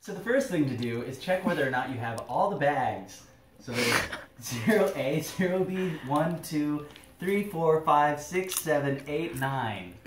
So the first thing to do is check whether or not you have all the bags. So there's 0A, 0B, 1, 2, 3, 4, 5, 6, 7, 8, 9.